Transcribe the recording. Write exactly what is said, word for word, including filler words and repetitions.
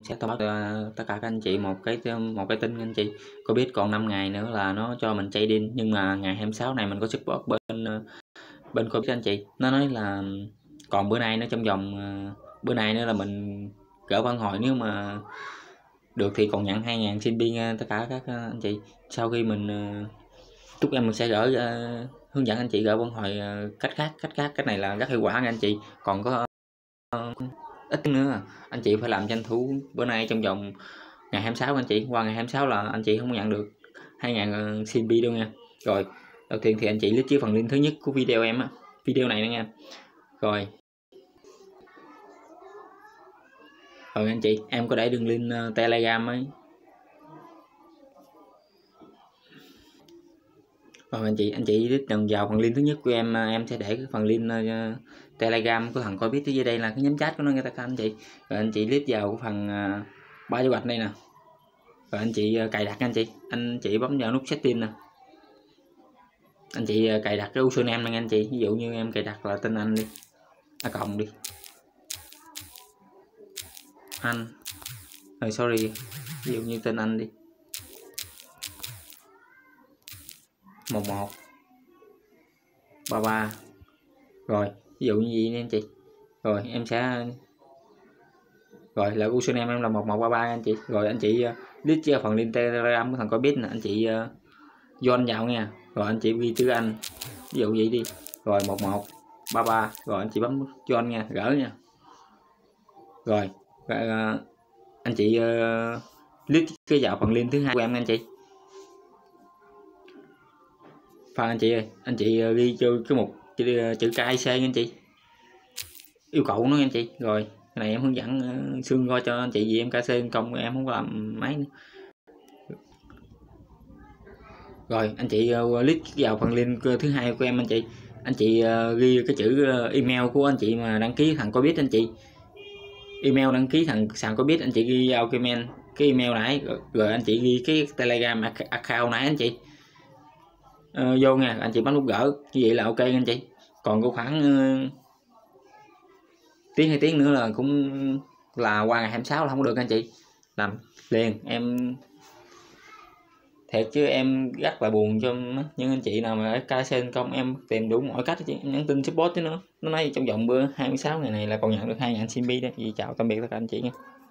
sẽ thông báo cho tất cả các anh chị một cái một cái tin anh chị. Có biết còn năm ngày nữa là nó cho mình trading, nhưng mà ngày hai mươi sáu này mình có support bên bên Coinbase anh chị. Nó nói là còn bữa nay nó trong vòng bữa nay nữa là mình gỡ phản hồi, nếu mà được thì còn nhận hai ngàn xin bi tất cả các anh chị. Sau khi mình chúc em mình sẽ gỡ uh, hướng dẫn anh chị gỡ phản hồi uh, cách khác cách khác cách này là rất hiệu quả nha anh chị. Còn có uh, ít nữa anh chị phải làm tranh thủ bữa nay trong vòng ngày hai mươi sáu anh chị. Qua ngày hai mươi sáu là anh chị không nhận được hai ngàn xin bi đâu nha. Rồi đầu tiên thì anh chị list chiếc phần link thứ nhất của video em á, video này nữa nha. Rồi rồi anh chị, em có để đường link uh, Telegram ấy. Rồi anh chị anh chị list đừng vào phần link thứ nhất của em, em sẽ để cái phần link uh, Telegram của thằng Coinbase dưới đây là cái nhóm chat của nó người ta anh chị. Rồi anh chị list vào cái phần uh, ba dấu gạch đây nè. Rồi anh chị uh, cài đặt anh chị, anh chị bấm vào nút setting nè. Anh chị uh, cài đặt cái username này anh chị. Ví dụ như em cài đặt là tên anh đi, a cộng đi anh, rồi sorry, ví dụ như tên anh đi một một ba ba, rồi ví dụ như gì nha anh chị. Rồi em sẽ rồi là username em là một một ba ba anh chị. Rồi anh chị uh, list cho phần link Telegram của thằng Coinbase nè, anh chị uh, join vào nha. Rồi anh chị ghi chữ anh, ví dụ vậy đi, rồi một một ba ba, rồi anh chị bấm join nha, gỡ nha. Rồi uh, anh chị uh, list cái vào phần link thứ hai của em anh chị. Phần anh chị ơi, anh chị uh, ghi cho cái một chữ, chữ ca i xê anh chị, yêu cầu nó anh chị. Rồi cái này em hướng dẫn uh, xương coi cho anh chị, vì em ca xê công em không có làm máy nữa. Rồi anh chị uh, click vào phần link thứ hai của em anh chị. Anh chị uh, ghi cái chữ uh, email của anh chị mà đăng ký thằng Coinbase anh chị. Email đăng ký thằng sàn Coinbase anh chị ghi vào cái email cái email nãy, rồi, rồi anh chị ghi cái Telegram account nãy anh chị uh, vô nha. Anh chị bấm nút gỡ như vậy là ok anh chị. Còn có khoảng uh, tiếng hai tiếng nữa là cũng là qua ngày hai mươi sáu là không được anh chị. Làm liền em thiệt chứ em rất là buồn cho những anh chị nào mà ở ca xê công, em tìm đủ mọi cách chứ, nhắn tin support chứ nữa. Nó nói trong vòng bữa hai mươi sáu ngày này là còn nhận được hai ngàn xin bi đó. Vì chào tạm biệt tất cả anh chị nha.